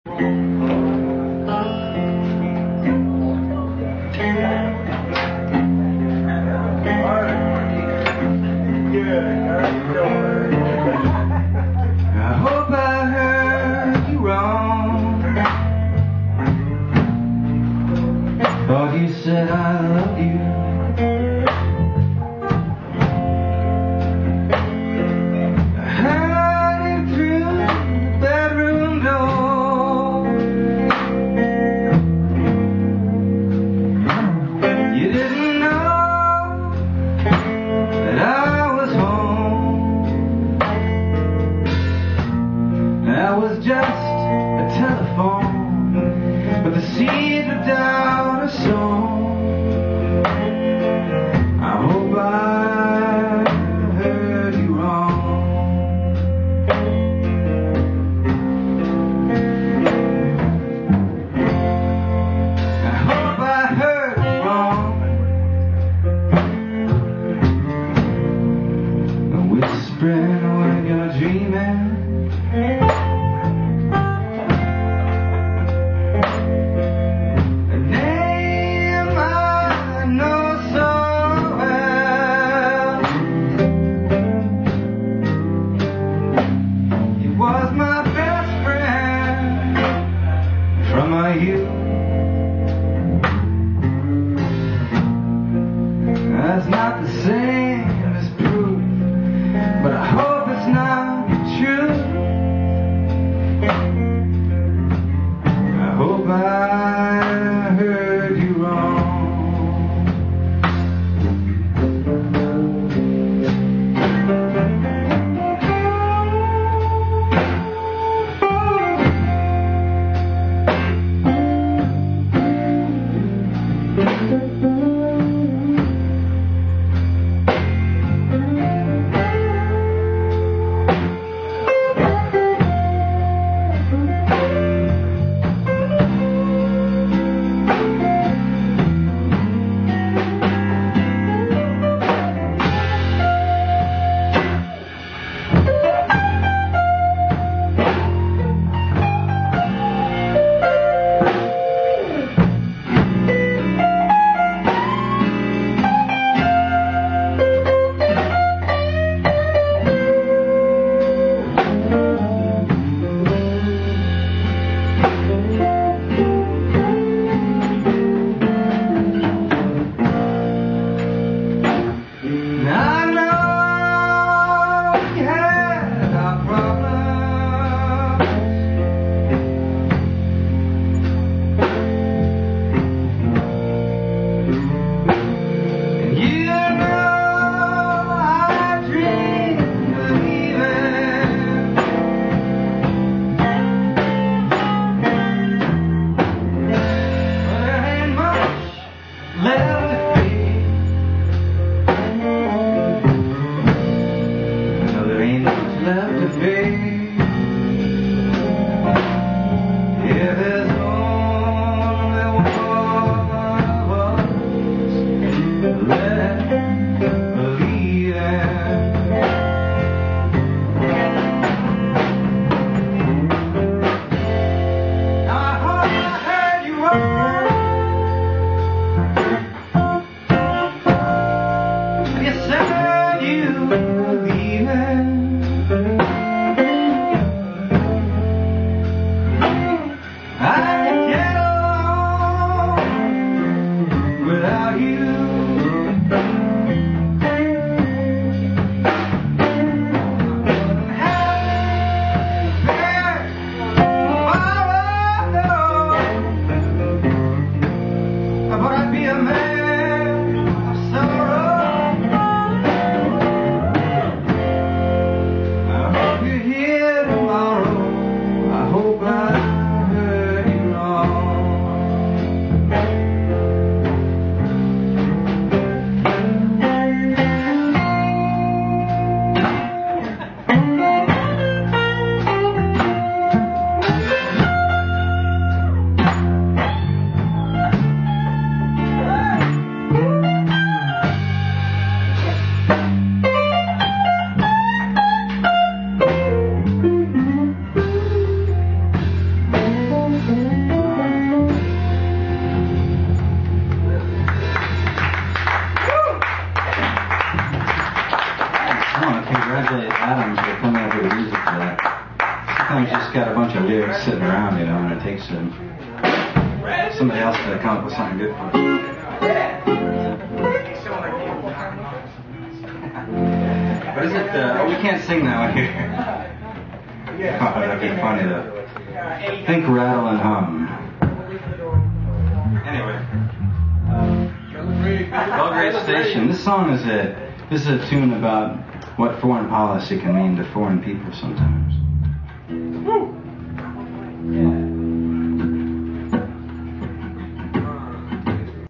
You said I love you. I heard it through the bedroom door. You didn't know that I was home. That was just a telephone, but the seed of doubt or so. sometimes you just got a bunch of lyrics sitting around, you know, and it takes somebody else to come up with something good for you. What is it? We can't sing that one here. Oh, that'd be funny though. Think, rattle, and hum. Anyway. Belgrade Station. This song is this is a tune about what foreign policy can mean to foreign people sometimes. Woo!